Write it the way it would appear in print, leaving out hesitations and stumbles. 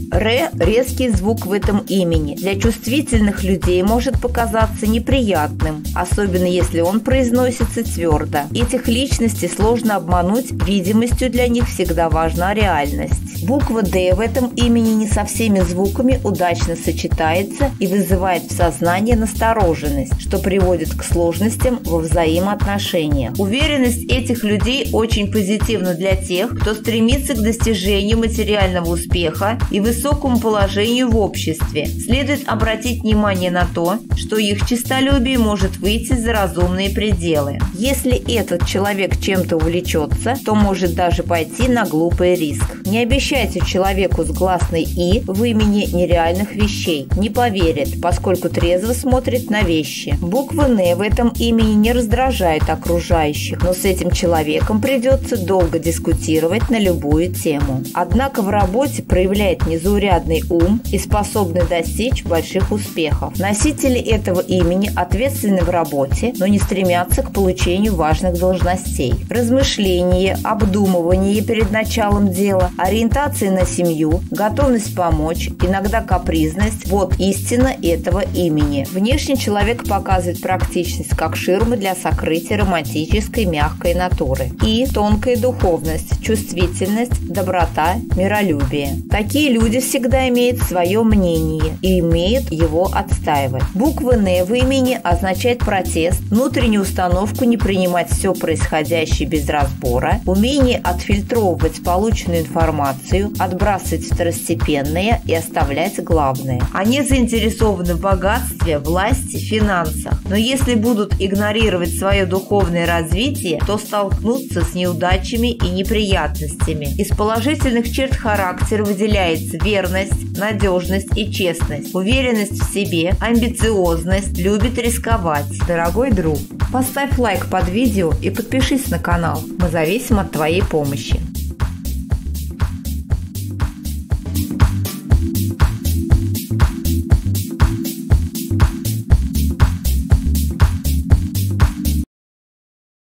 Р – резкий звук в этом имени. Для чувствительных людей может показаться неприятным, особенно если он произносится твердо. Этих личностей сложно обмануть, видимостью для них всегда важна реальность. Буква «Д» в этом имени не со всеми звуками удачно сочетается и вызывает в сознании настороженность, что приводит к сложностям во взаимоотношениях. Уверенность этих людей очень позитивна для тех, кто стремится к достижению материального успеха и высокому положению в обществе. Следует обратить внимание на то, что их честолюбие может выйти за разумные пределы. Если этот человек чем-то увлечется, то может даже пойти на глупый риск. Не обещайте человеку с гласной «и» в имени нереальных вещей. Не поверит, поскольку трезво смотрит на вещи. Буква «Н» в этом имени не раздражает окружающих, но с этим человеком придется долго дискутировать на любую тему. Однако в работе проявляет незаурядный ум и способны достичь больших успехов. Носители этого имени ответственны в работе, но не стремятся к получению важных должностей. Размышление, обдумывание перед началом дела, ориентация на семью, готовность помочь, иногда капризность – вот истина этого имени. Внешне человек показывает практичность как ширмы для сокрытия романтической мягкой натуры. И тонкая духовность, чувствительность, доброта, миролюбие. Такие люди всегда имеют свое мнение и умеют его отстаивать. Буква «Н» в имени означает протест, внутреннюю установку не принимать все происходящее без разбора, умение отфильтровывать полученную информацию, отбрасывать второстепенное и оставлять главное. Они заинтересованы в богатстве, власти, финансах. Но если будут игнорировать свое духовное развитие, то столкнутся с неудачами и неприятностями. Из положительных черт характера выделяется верность, надежность и честность, уверенность в себе, амбициозность, любит рисковать. Дорогой друг, поставь лайк под видео и подпишись на канал. Мы зависим от твоей помощи.